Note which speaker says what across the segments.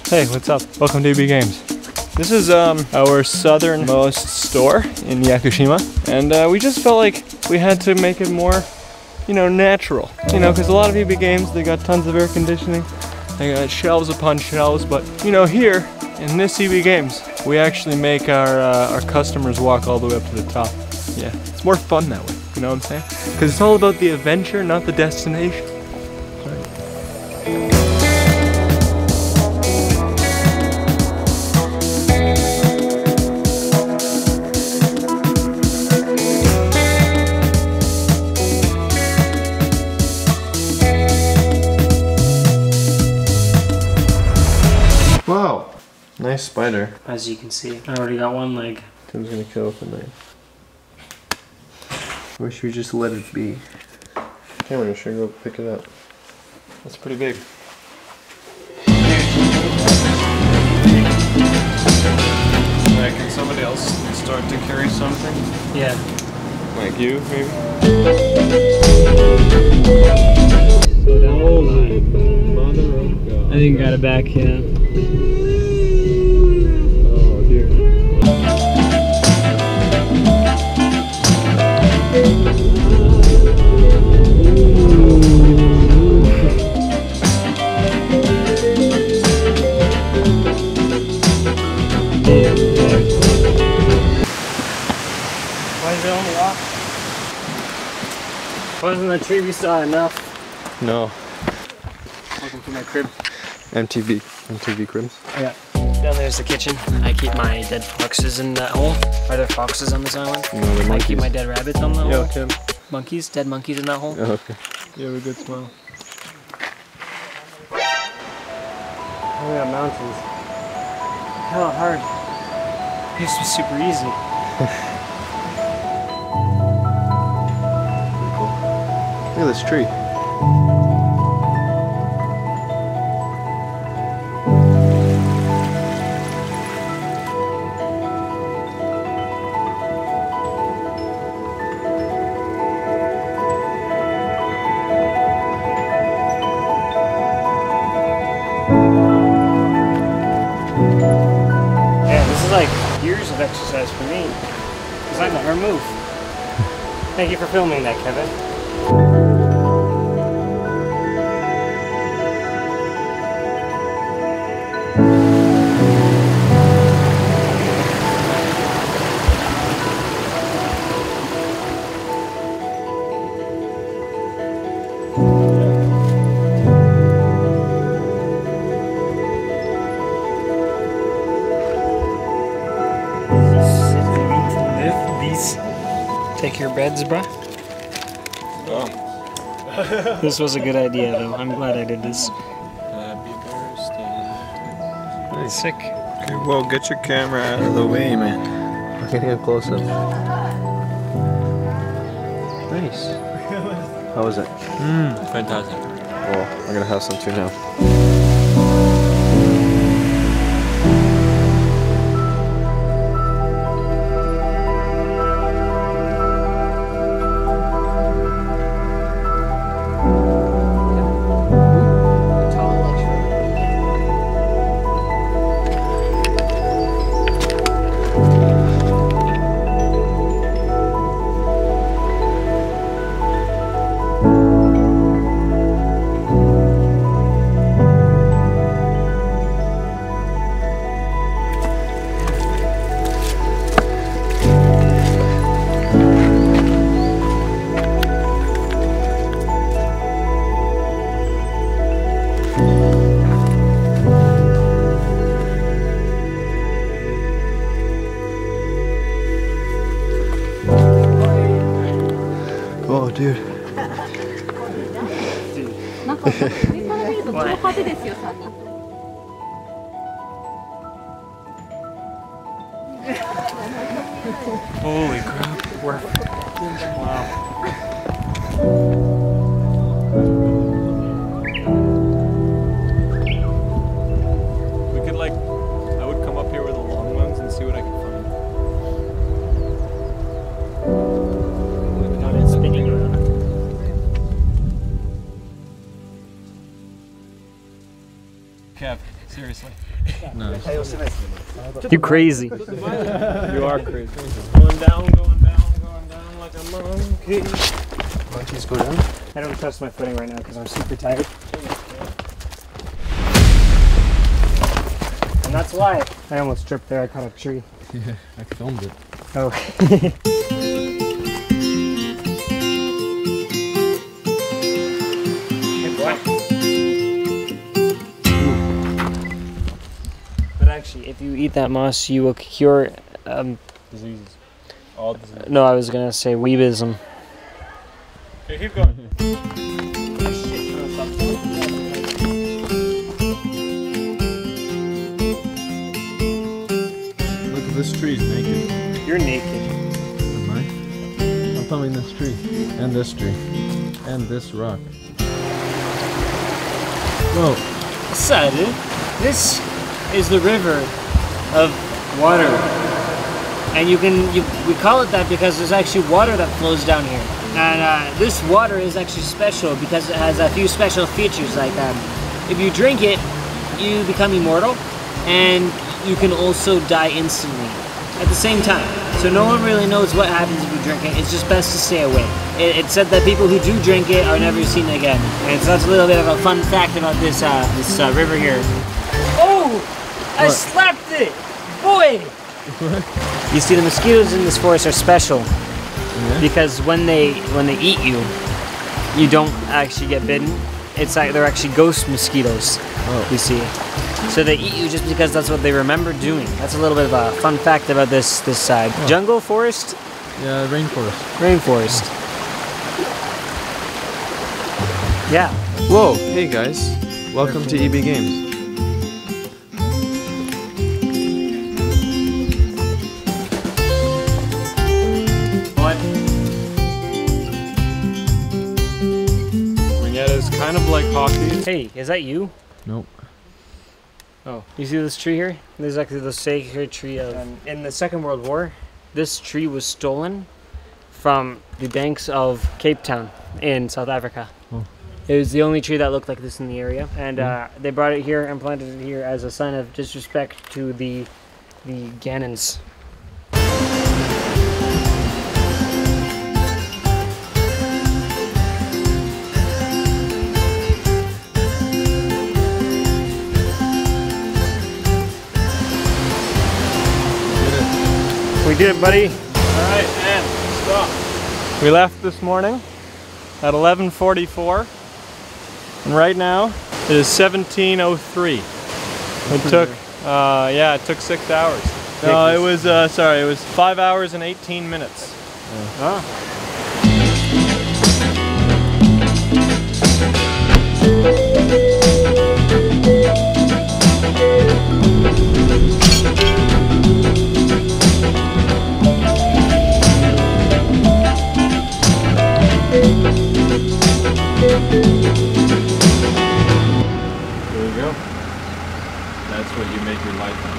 Speaker 1: Hey, what's up? Welcome to EB Games. This is our southernmost store in Yakushima, and we just felt like we had to make it more, natural. Because a lot of EB Games, they got tons of air conditioning, they got shelves upon shelves, but here in this EB Games, we actually make our customers walk all the way up to the top. Yeah, it's more fun that way. You know what I'm saying? Because it's all about the adventure, not the destination.
Speaker 2: Wow, nice spider.
Speaker 3: As you can see, I already got one leg.
Speaker 2: Tim's gonna kill it with a knife. Or should we just let it be? Cameron, you should go pick it up.
Speaker 1: That's pretty big. Alright, can somebody else start to carry something?
Speaker 3: Yeah.
Speaker 1: Like you, maybe?
Speaker 3: Slow down. I think got it back, yeah.
Speaker 1: Oh dear.
Speaker 3: Why is it only off? Wasn't the tree we saw enough?
Speaker 2: No.
Speaker 3: Welcome to my crib.
Speaker 2: MTV cribs.
Speaker 3: Oh, yeah. Down there's the kitchen. I keep my dead foxes in that hole. Are there foxes on this island?
Speaker 2: No, they're monkeys.
Speaker 3: I keep my dead rabbits on that hole.
Speaker 1: Yo, Tim.
Speaker 3: Monkeys? Dead monkeys in that hole?
Speaker 2: Oh, okay.
Speaker 1: You have a good smile.
Speaker 3: Oh yeah, mountains. Hell, hard. It used to be super easy.
Speaker 2: Look at this tree.
Speaker 3: Like years of exercise for me, because I never move. Thank you for filming that, Kevin. Take your beds, bruh.
Speaker 1: Oh.
Speaker 3: This was a good idea, though. I'm glad I did this.
Speaker 1: Happy birthday.
Speaker 2: Nice.
Speaker 3: Sick.
Speaker 2: Okay, well, get your camera out of the way, man. I'm getting a close up. Nice. How was it?
Speaker 1: Fantastic.
Speaker 2: Well, I'm gonna have some too now. Oh, dude.
Speaker 1: Holy crap.
Speaker 3: Wow.
Speaker 1: We could I would come up here with the long ones and see what I could find.
Speaker 3: Now it's spinning around.
Speaker 1: Kev, seriously.
Speaker 3: You crazy.
Speaker 1: You are crazy. Going down, going down, going down like a monkey.
Speaker 2: Monkeys go down.
Speaker 3: I don't trust my footing right now because I'm super tired. And that's why I almost tripped there. I caught a tree.
Speaker 2: Yeah, I filmed it.
Speaker 3: Oh. But actually, if you eat that moss, you will cure
Speaker 1: Diseases. All diseases.
Speaker 3: no, I was gonna say weebism.
Speaker 1: Okay, keep going.
Speaker 2: Look at this tree, it's naked.
Speaker 3: You're naked.
Speaker 2: Am I? I'm filming this tree. And this tree. And this rock. Whoa.
Speaker 3: So, this is the river of water. And we call it that because there's actually water that flows down here. And this water is actually special because it has a few special features like if you drink it, you become immortal and you can also die instantly at the same time. So no one really knows what happens if you drink it. It's just best to stay away. It's said that people who do drink it are never seen again. And so that's a little bit of a fun fact about this river here. Oh! I slapped it! Boy! You see, the mosquitoes in this forest are special because when they eat you, you don't actually get bitten. It's like they're actually ghost mosquitoes. You see, so they eat you just because that's what they remember doing. That's a little bit of a fun fact about this jungle forest.
Speaker 2: Yeah, rainforest.
Speaker 3: Rainforest. Yeah.
Speaker 2: Whoa, hey guys. Welcome to EB Games.
Speaker 1: It's kind of like hockey.
Speaker 3: Hey, is that you?
Speaker 2: Nope.
Speaker 3: Oh, you see this tree here? This is actually the sacred tree of... in the Second World War, this tree was stolen from the banks of Cape Town in South Africa.
Speaker 2: Oh.
Speaker 3: It was the only tree that looked like this in the area, and they brought it here and planted it here as a sign of disrespect to the Ghanans. We did it, buddy.
Speaker 1: Alright, and stop. We left this morning at 11:44, and right now it is 17:03. It took, it took 6 hours. No, it was, sorry, it was 5 hours and 18 minutes.
Speaker 3: Oh.
Speaker 1: There you go. That's what you make your life on.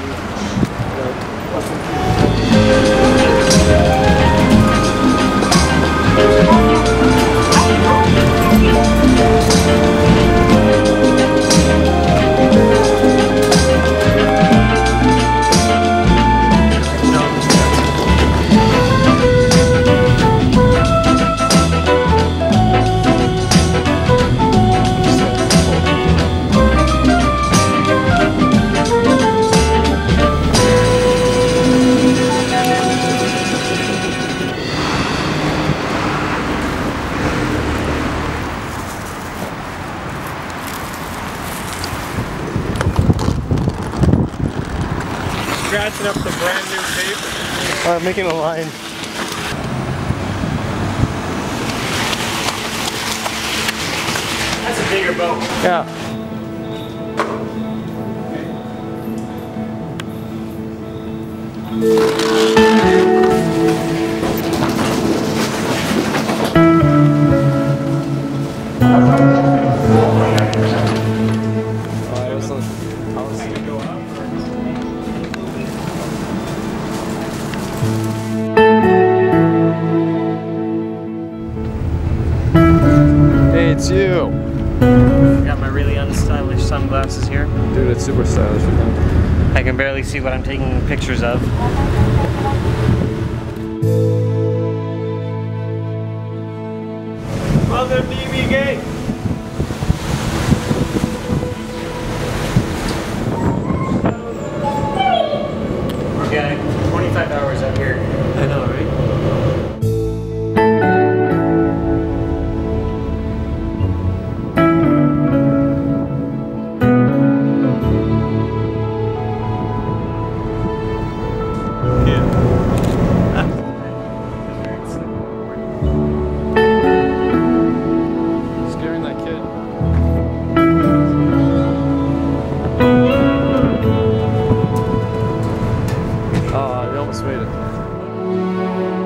Speaker 1: Scratching up the brand new tape.
Speaker 3: Alright, making a line. That's a bigger boat.
Speaker 1: Yeah.
Speaker 2: Hey, it's you.
Speaker 3: I got my really unstyled stylish sunglasses here.
Speaker 1: Dude, it's super stylish.
Speaker 3: I can barely see what I'm taking pictures of.
Speaker 1: Welcome to DB Games.
Speaker 3: We're getting 25 hours up here.
Speaker 1: I know, right?
Speaker 2: Scaring that kid. Oh, you almost made it.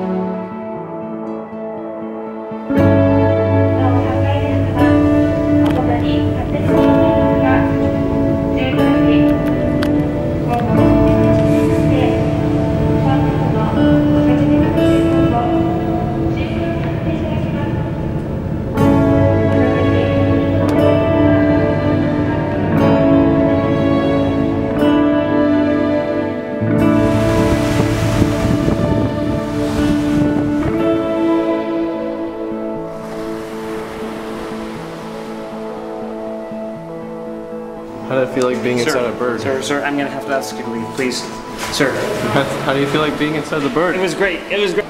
Speaker 1: How did it feel like being inside a bird?
Speaker 3: Sir, I'm gonna have to ask you to leave, please. Sir.
Speaker 1: How do you feel like being inside the bird?
Speaker 3: It was great. It was great.